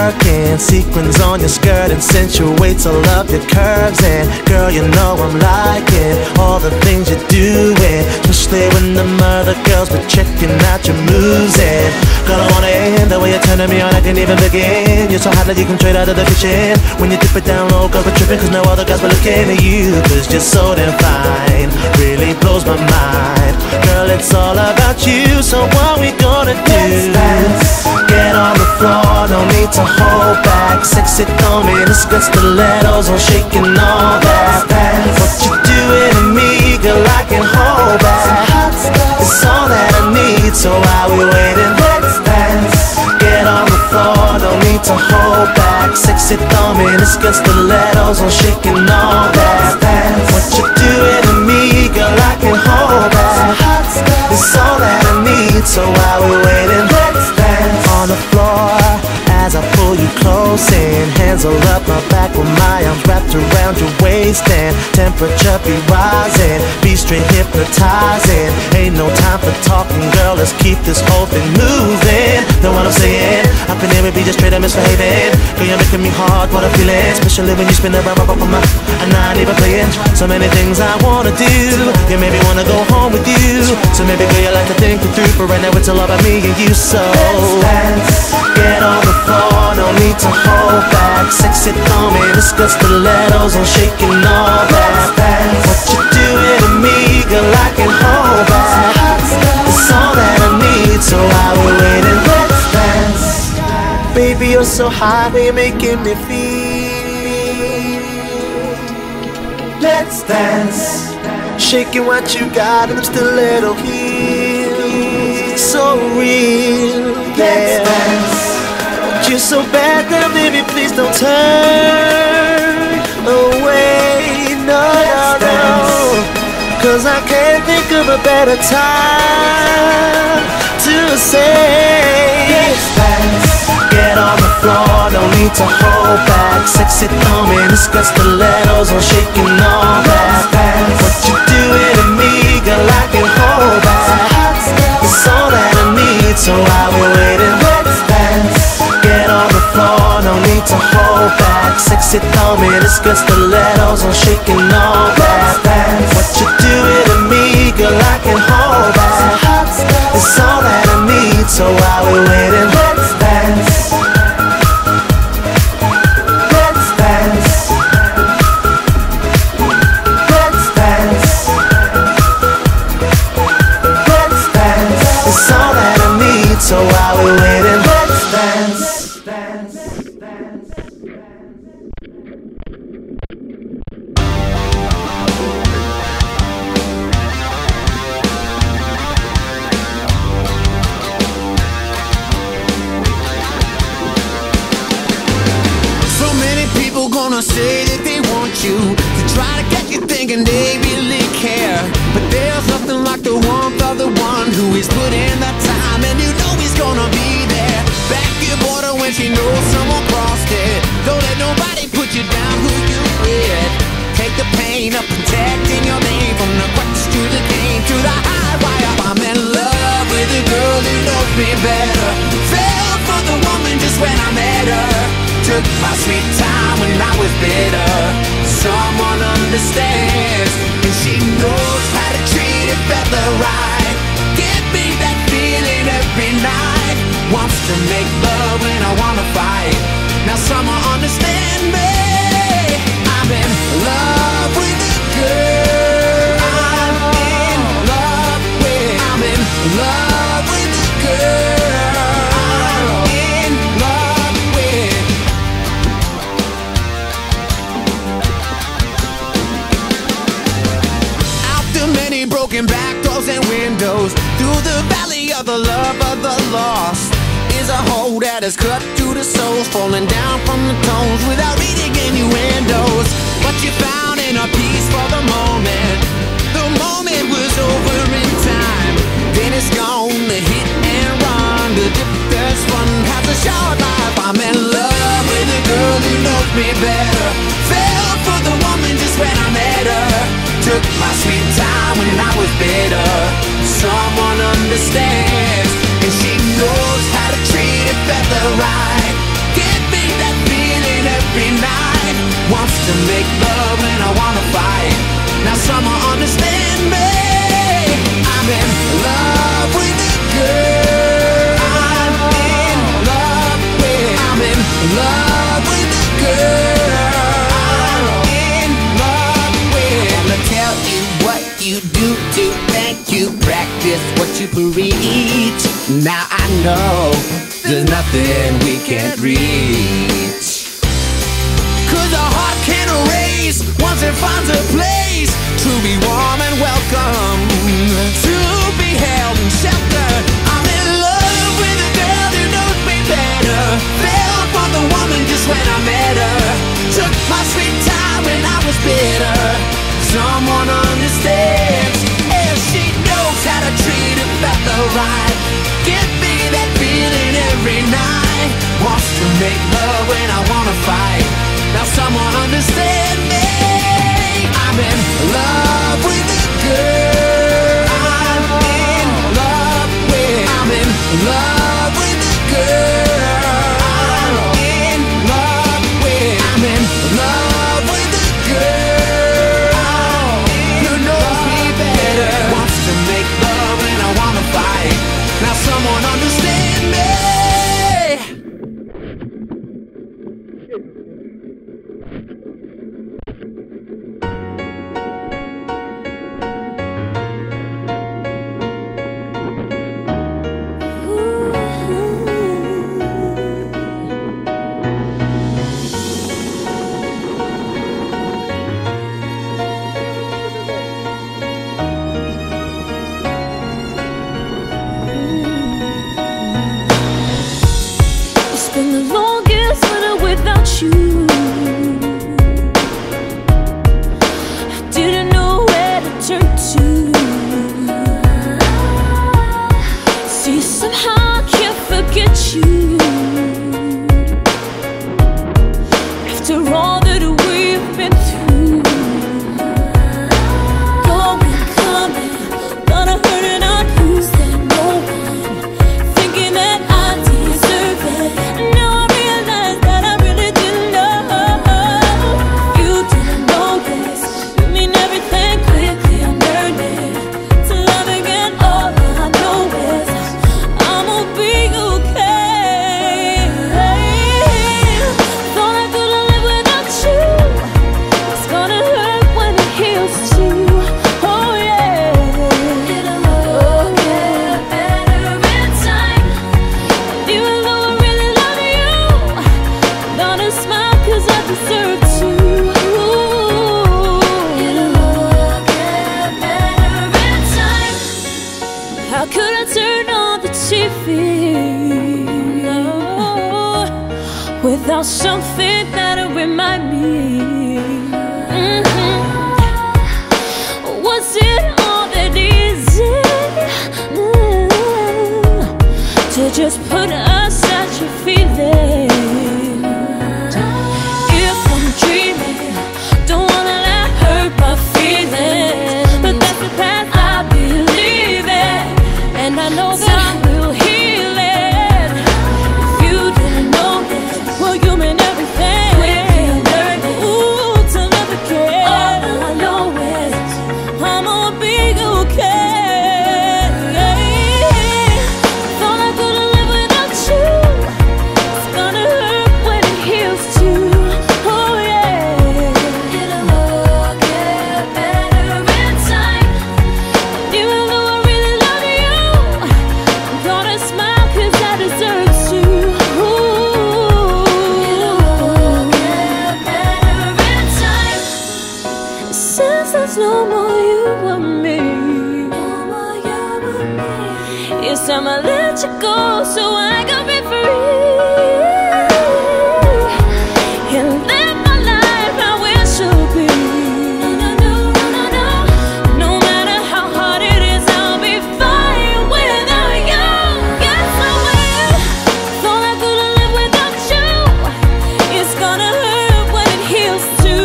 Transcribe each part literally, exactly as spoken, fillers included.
working, sequins on your skirt accentuates all of your curves. And girl, you know I'm liking all the things you're doing, especially when the other girls been checking out your moves. And girl, I wanna end the way you're turning me on, I can't even begin. You're so hot that you come straight out of the kitchen. When you dip it down low, girl, we're tripping, cause no other guys were looking at you, cause you're so damn fine, really blows my mind. Girl, it's all about you, so what we gonna do? Let's get on the floor, no need to hold back. Sexy thumb in the skirt, stilettos on shaking all that. What you doing to me, girl, I can hold back. It's all that I need, so while we waiting, let's dance. Get on the floor, no need to hold back. Sexy thumb in the skirt, stilettos on shaking all that. What you doing to me, girl, I can hold back. It's all that I need, so while we waiting, let's dance. On the floor, as I pull you close in, hands all up my back with my arms wrapped around your waist. And temperature be rising, be straight hypnotizing. Ain't no time for talking, girl, let's keep this whole thing moving. Know what I'm saying? Up in here we be just straight up misbehaving. Girl, you're making me hard, what I'm feeling, especially when you spin around up on my, and I ain't even playing. So many things I wanna do, you made me wanna go home with you. So maybe girl, you like to think it through, but right now it's all about me and you. So let's get on the floor, no need to hold back. Sexy thumb in the skirt, stilettos on shaking all that. What you doing to me, girl, I can hold back. It's all that I need, so while we're waiting, let's dance. Baby, you're so hot, you're making me feel. Let's dance. Shaking what you got in them stiletto heels. So real, yeah. You're so bad now, baby, please don't turn away, no, no, no. Cause I can't think of a better time to say let's dance. Get on the floor, no need to hold back. Sexy thumb in the skirt, stilettos on shaking all that. What you doing to me, girl, I can hold back. It's all that I need, so while we're waiting, let's dance. Get on the floor, no need to hold back. Sexy thumb in the skirt, stilettos on shaking all that. What you doing to me, girl, I can hold back. It's all that I need, so while we're waiting, let's dance. Let's dance. Let's dance. Let's dance. It's all that I need, so while we're waiting, let's dance. Gonna say that they want you, to try to get you thinking they really care. But there's nothing like the warmth of the one who is put in the time, and you know he's gonna be there. Back your border when she knows someone crossed it. Don't let nobody put you down who you with. Take the pain of protecting your name, from the quacks to the game to the high wire. I'm in love with a girl who knows me better. Fell for the woman just when I met her. Took my sweet time when I was bitter. Someone understands, and she knows how to treat a fella right. Give me that feeling every night. Wants to make love when I wanna fight. Now someone understand me. I'm in love with a girl. I'm in love with. I'm in love with a girl. Broken back doors and windows, through the valley of the love of the lost, is a hole that is cut to the soul, falling down from the tones without reading innuendos. But you found in a peace for the moment. The moment was over in time. Then it's gone, the hit and run. The dip that's fun has a short life. I'm in love with a girl who knows me better. Fell for the woman just when I met her. Took my sweet time when I was bitter. Someone understands, and she knows how to treat a fella right. Give me practice what you preach. Now I know there's nothing we can't reach. Cause a heart can erase once it finds a place to be warm and welcome, to be held and sheltered. I'm in love with a girl who knows me better. Fell for the woman just when I met her. Took my sweet time when I was bitter. Someone understands, and she knows how to treat a fella right. Give me that feeling every night. Wants to make love when I wanna fight. Now someone understand me. I'm in love with a girl. I'm in love with. I'm in love with a girl. I'm in love with. I'm in love with a girl who knows me better. Wants to make love when I wanna fight. Now someone understand me. Without something that'll remind me, mm-hmm. Was it all that easy mm-hmm. to just put aside your feelings? If I'm dreaming, don't wanna let hurt my feelings, but that's the path I believe in, and I know that time will heal it. If you didn't know this, well, you mean everything. Quickly learn it. Ooh, to love again. All I know is I'm gonna be okay. Thought I couldn't live without you. It's gonna hurt when it heals too. Oh yeah. It'll all get better in time. Even though I really love you, I'm gonna smile 'cause I deserve to. Since there's no more you and me, it's time I let you go so I can be free and live my life how it should be. No matter how hard it is, I'll be fine without you. Yes, I will. Thought I couldn't live without you. It's gonna hurt when it heals too.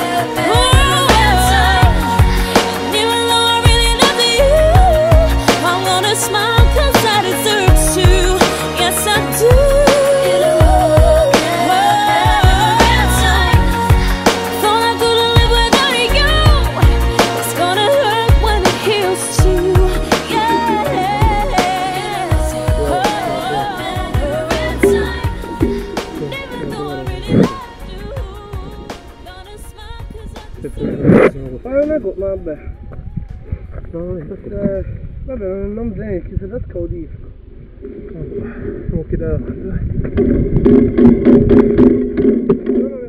Even though I really love you, vabbè. No, eh, vabbè, non viene, che si fa scaudisco. Devo chiedere.